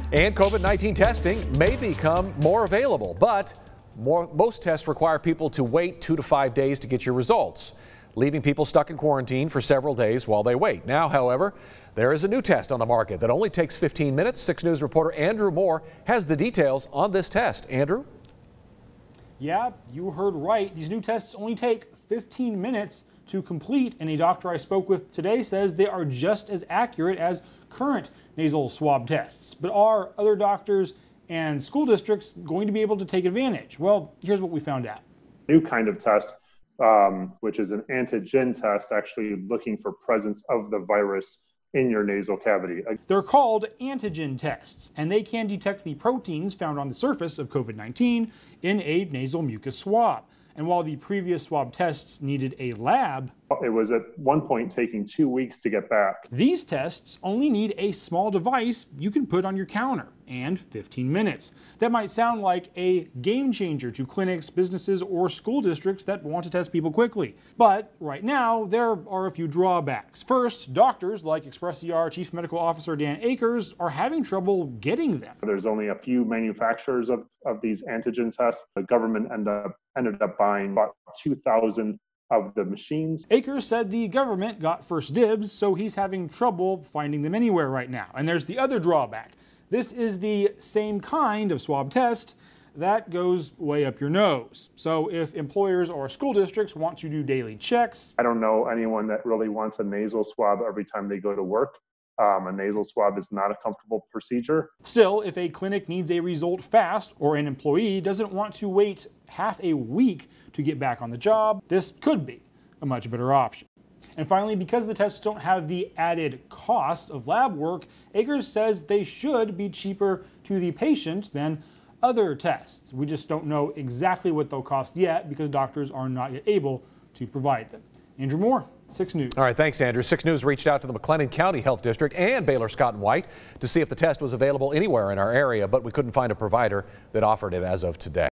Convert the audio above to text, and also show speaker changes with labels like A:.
A: And COVID-19 testing may become more available, but most tests require people to wait 2 to 5 days to get your results, leaving people stuck in quarantine for several days while they wait. Now, however, there is a new test on the market that only takes 15 minutes. 6 News reporter Andrew Moore has the details on this test. Andrew?
B: Yeah, you heard right. These new tests only take 15 minutes to complete, and a doctor I spoke with today says they are just as accurate as current nasal swab tests. But are other doctors and school districts going to be able to take advantage? Well, here's what we found out.
C: New kind of test, which is an antigen test, actually looking for presence of the virus in your nasal cavity.
B: They're called antigen tests, and they can detect the proteins found on the surface of COVID-19 in a nasal mucus swab. And while the previous swab tests needed a lab,
C: it was at one point taking 2 weeks to get back.
B: These tests only need a small device you can put on your counter and 15 minutes. That might sound like a game changer to clinics, businesses, or school districts that want to test people quickly. But right now, there are a few drawbacks. First, doctors like ExpressER Chief Medical Officer Dan Akers are having trouble getting them.
C: There's only a few manufacturers of these antigen tests. The government ended up buying about 2,000 of the machines.
B: Akers said the government got first dibs, so he's having trouble finding them anywhere right now. And there's the other drawback. This is the same kind of swab test that goes way up your nose. So if employers or school districts want to do daily checks,
C: I don't know anyone that really wants a nasal swab every time they go to work. A nasal swab is not a comfortable procedure.
B: Still, if a clinic needs a result fast or an employee doesn't want to wait half a week to get back on the job, this could be a much better option. And finally, because the tests don't have the added cost of lab work, Akers says they should be cheaper to the patient than other tests. We just don't know exactly what they'll cost yet because doctors are not yet able to provide them. Andrew Moore, 6 News.
A: All right, thanks, Andrew. 6 News reached out to the McLennan County Health District and Baylor Scott and White to see if the test was available anywhere in our area, but we couldn't find a provider that offered it as of today.